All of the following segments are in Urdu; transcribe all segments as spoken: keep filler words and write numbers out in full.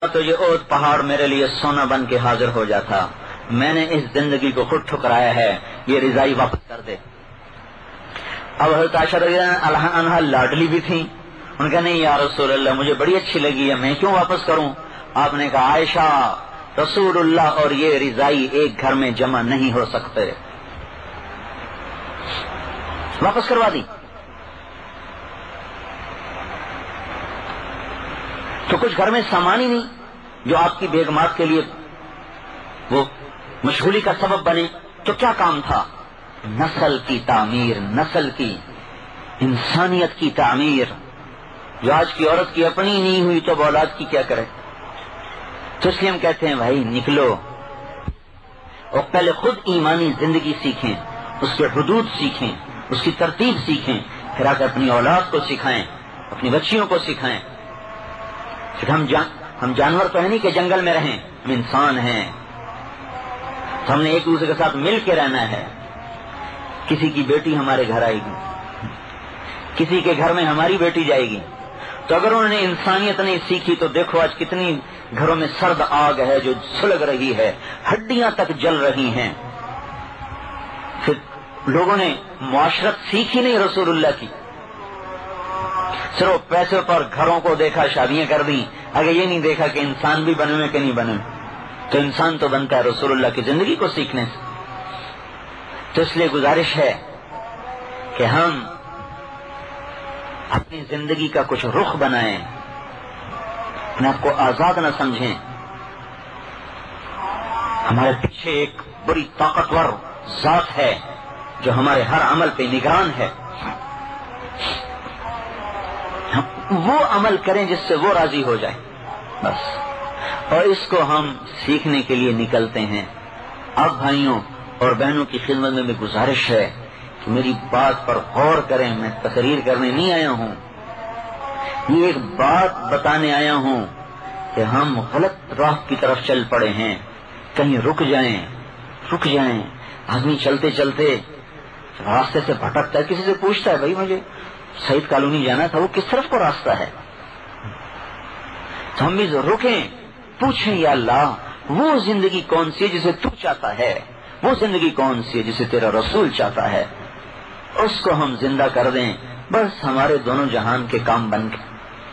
تو یہ اوت پہاڑ میرے لیے سونا بن کے حاضر ہو جاتا، میں نے اس زندگی کو خود ٹھکرایا ہے، یہ رضائی واپس کر دے۔ اب حضرت عائشہ رضی اللہ عنہا لاڈلی بھی تھیں، ان کا نہیں یا رسول اللہ مجھے بڑی اچھی لگی ہے، میں کیوں واپس کروں؟ آپ نے کہا عائشہ رسول اللہ اور یہ رضائی ایک گھر میں جمع نہیں ہو سکتے، واپس کروا دی۔ تو کچھ گھر میں سامان ہی نہیں جو آپ کی بیگمات کے لیے وہ مشغولی کا سبب بنے، تو کیا کام تھا؟ نسل کی تعمیر، نسل کی انسانیت کی تعمیر، جو آج کی عورت کی اپنی نہیں ہوئی تو اولاد کی کیا کرے؟ تو اس لیے ہم کہتے ہیں بھائی نکلو اور پہلے خود ایمانی زندگی سیکھیں، اس کے حدود سیکھیں، اس کی ترتیب سیکھیں، پھر آ کے اپنی اولاد کو سکھائیں، اپنی بچیوں کو سکھائیں۔ پھر ہم جان ہم جانور تو ہے نہیں کہ جنگل میں رہیں، ہم انسان ہیں، تو ہم نے ایک دوسرے کے ساتھ مل کے رہنا ہے۔ کسی کی بیٹی ہمارے گھر آئے گی، کسی کے گھر میں ہماری بیٹی جائے گی، تو اگر انہوں نے انسانیت نہیں سیکھی تو دیکھو آج کتنی گھروں میں سرد آگ ہے جو سلگ رہی ہے، ہڈیاں تک جل رہی ہیں۔ پھر لوگوں نے معاشرت سیکھی نہیں رسول اللہ کی، صرف پیسے پر گھروں کو دیکھا، شادیاں کر دی، اگر یہ نہیں دیکھا کہ انسان بھی بنے ہوئے کہ نہیں بنے، تو انسان تو بنتا ہے رسول اللہ کی زندگی کو سیکھنے سے۔ تو اس لیے گزارش ہے کہ ہم اپنی زندگی کا کچھ رخ بنائیں، اپنے آپ کو آزاد نہ سمجھیں۔ ہمارے پیچھے ایک بڑی طاقتور ذات ہے جو ہمارے ہر عمل پہ نگران ہے، وہ عمل کریں جس سے وہ راضی ہو جائے بس، اور اس کو ہم سیکھنے کے لیے نکلتے ہیں۔ اب بھائیوں اور بہنوں کی خدمت میں بھی گزارش ہے کہ میری بات پر غور کریں، میں تقریر کرنے نہیں آیا ہوں، یہ ایک بات بتانے آیا ہوں کہ ہم غلط راہ کی طرف چل پڑے ہیں، کہیں رک جائیں رک جائیں آدمی چلتے چلتے راستے سے بھٹکتا ہے، کسی سے پوچھتا ہے بھائی مجھے سعید کالونی جانا تھا، وہ کس طرف کو راستہ ہے؟ تو ہم بھی رکیں، پوچھیں یا اللہ وہ زندگی کون سی ہے جسے تو چاہتا ہے، وہ زندگی کون سی ہے جسے تیرا رسول چاہتا ہے، اس کو ہم زندہ کر دیں، بس ہمارے دونوں جہان کے کام بن گئے۔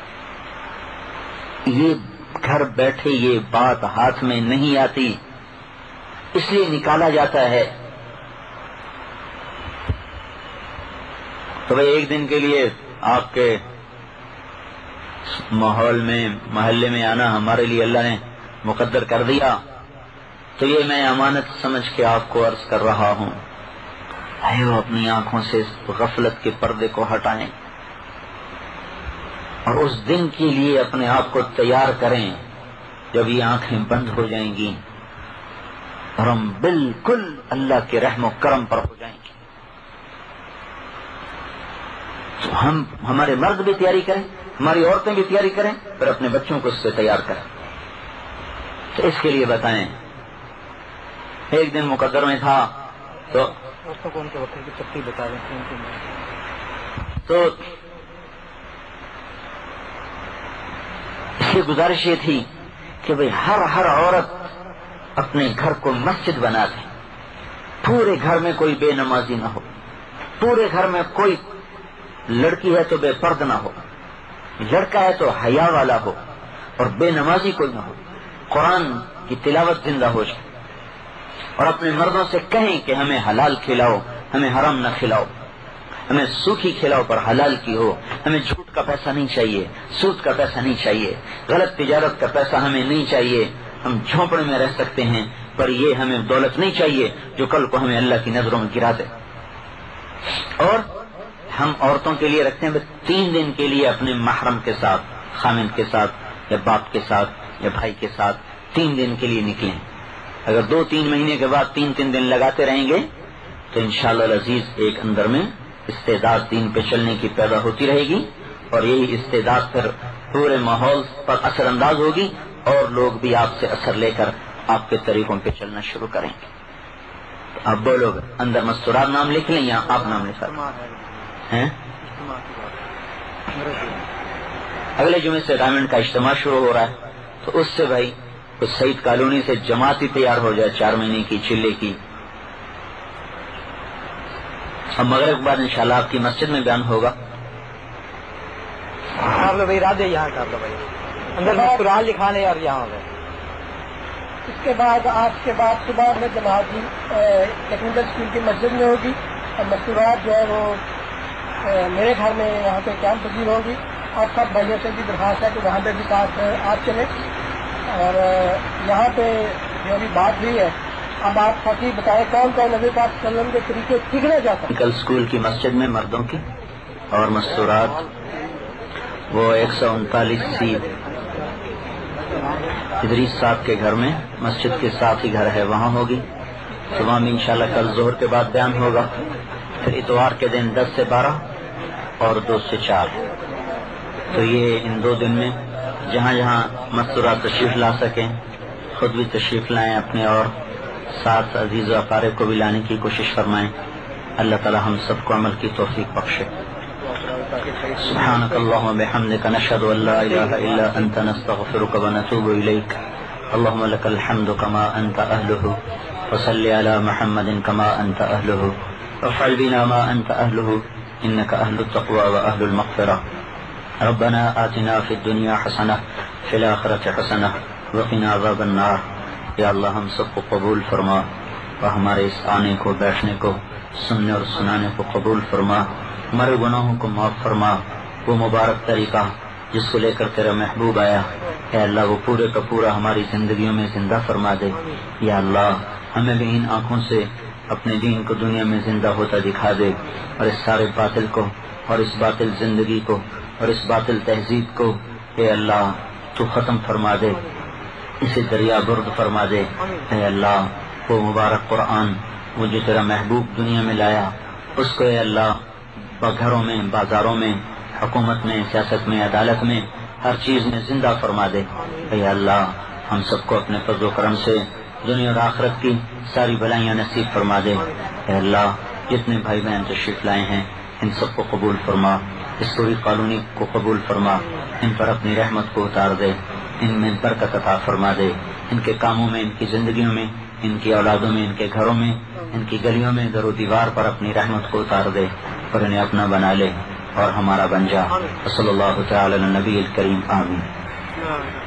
یہ گھر بیٹھے یہ بات ہاتھ میں نہیں آتی، اس لیے نکالا جاتا ہے۔ تو بھائی ایک دن کے لیے آپ کے ماحول میں محلے میں آنا ہمارے لیے اللہ نے مقدر کر دیا، تو یہ میں امانت سمجھ کے آپ کو عرض کر رہا ہوں، آئیو اپنی آنکھوں سے غفلت کے پردے کو ہٹائیں اور اس دن کے لیے اپنے آپ کو تیار کریں جب یہ آنکھیں بند ہو جائیں گی اور ہم بالکل اللہ کے رحم و کرم پر ہو جائیں گے۔ تو ہم ہمارے مرد بھی تیاری کریں، ہماری عورتیں بھی تیاری کریں، پھر اپنے بچوں کو اس سے تیار کریں۔ تو اس کے لیے بتائیں، ایک دن مقدر میں تھا تو تو اس کی گزارش یہ تھی کہ بھئی ہر ہر عورت اپنے گھر کو مسجد بنا دے، پورے گھر میں کوئی بے نمازی نہ ہو، پورے گھر میں کوئی لڑکی ہے تو بے پرد نہ ہو، لڑکا ہے تو حیا والا ہو، اور بے نمازی کوئی نہ ہو، قرآن کی تلاوت زندہ ہو جائے، اور اپنے مردوں سے کہیں کہ ہمیں حلال کھلاؤ، ہمیں حرام نہ کھلاؤ، ہمیں سوکھی کھلاؤ پر حلال کی ہو، ہمیں جھوٹ کا پیسہ نہیں چاہیے، سود کا پیسہ نہیں چاہیے، غلط تجارت کا پیسہ ہمیں نہیں چاہیے، ہم جھونپڑے میں رہ سکتے ہیں پر یہ ہمیں دولت نہیں چاہیے جو کل کو ہمیں اللہ کی نظروں میں گرا دے۔ اور ہم عورتوں کے لیے رکھتے ہیں تین دن کے لیے اپنے محرم کے ساتھ، خامند کے ساتھ یا باپ کے ساتھ یا بھائی کے ساتھ تین دن کے لیے نکلیں۔ اگر دو تین مہینے کے بعد تین تین دن لگاتے رہیں گے تو انشاءاللہ العزیز ایک اندر میں استعداد دین پہ چلنے کی پیدا ہوتی رہے گی، اور یہی استعداد پھر پورے ماحول پر اثر انداز ہوگی، اور لوگ بھی آپ سے اثر لے کر آپ کے طریقوں پہ چلنا شروع کریں گے۔ اب بولو اندر مستورات نام لکھ لیں یا آپ نام لکھ ہیں؟ اگلے جمعے سے ڈائمنڈ کا اجتماع شروع ہو رہا ہے، تو اس سے بھائی اس سعید کالونی سے جماعت ہی تیار ہو جائے چار مہینے کی چلے کی. اب مغرب کے بعد انشاءاللہ آپ کی مسجد میں بیان ہوگا. آپ لو بھائی راجے یہاں کر لو بھائی اندر مسکرات لکھا لیں اور یہاں ہو. اس کے بعد آج کے بعد صبح میں جماعت ٹیکنیکل اسکول کی مسجد میں ہوگی اور مسکرات جو ہے وہ میرے گھر میں یہاں پہ کیمپ پذیر ہوگی. آپ سب بھائیوں سے بھی درخواست ہے کہ وہاں پہ بھی ساتھ آپ چلیں. اور یہاں پہ جو بھی بات ہوئی ہے اب آپ فقیر بتائیں کون کون نبی پاک صلی اللہ علیہ وسلم کے طریقے سیکھنا چاہتا ہے. ٹیکنیکل اسکول کی مسجد میں مردوں کی اور مستورات وہ ایک سو انتالیس سی ادریس صاحب کے گھر میں مسجد کے ساتھ ہی گھر ہے وہاں ہوگی. صبح میں انشاءاللہ کل ظہر کے بعد بیان ہوگا. پھر اتوار کے دن دس سے بارہ اور دو سے چار. تو یہ ان دو دن میں جہاں جہاں مستورات تشریف لا سکیں خود بھی تشریف لائیں اپنے اور ساتھ عزیز و اقارب کو بھی لانے کی کوشش فرمائیں. اللہ تعالی ہم سب کو عمل کی توفیق بخشے. سبحانك اللهم وبحمدك نشهد ان لا اله الا انت نستغفرك ونتوب اليك. اللهم لك الحمد كما انت اهله وصل على محمد كما انت اهله وافعل بنا ما انت اهله انك اهل التقوى واهل المغفرة. ربنا آتنا في الدنيا حسنة في الآخرة حسنة وقنا عذاب النار. یا اللہ ہم سب کو قبول فرما اور ہمارے اس آنے کو بیٹھنے کو سننے اور سنانے کو قبول فرما. ہمارے گناہوں کو معاف فرما. وہ مبارک طریقہ جس کو لے کر تیرا محبوب آیا اے اللہ وہ پورے کا پورا ہماری زندگیوں میں زندہ فرما دے. یا اللہ ہمیں بھی ان آنکھوں سے اپنے دین کو دنیا میں زندہ ہوتا دکھا دے اور اس سارے باطل کو اور اس باطل زندگی کو اور اس باطل تہذیب کو اے اللہ تو ختم فرما دے. اسے دریا برد فرما دے. اے اللہ وہ مبارک قرآن وہ جو تیرا محبوب دنیا میں لایا اس کو اے اللہ گھروں میں بازاروں میں حکومت میں سیاست میں عدالت میں ہر چیز میں زندہ فرما دے. اے اللہ ہم سب کو اپنے فضل و کرم سے دنیا اور آخرت کی ساری بھلائیاں نصیب فرما دے. اے اللہ جتنے بھائی بہن تشریف لائے ہیں ان سب کو قبول فرما. اس پوری کالونی کو قبول فرما. ان پر اپنی رحمت کو اتار دے. ان میں برکت عطا فرما دے. ان کے کاموں میں ان کی زندگیوں میں ان کی اولادوں میں ان کے گھروں میں ان کی گلیوں میں در و دیوار پر اپنی رحمت کو اتار دے اور انہیں اپنا بنا لے اور ہمارا بن جا. صلی اللہ تعالی علی النبی الکریم. آمین.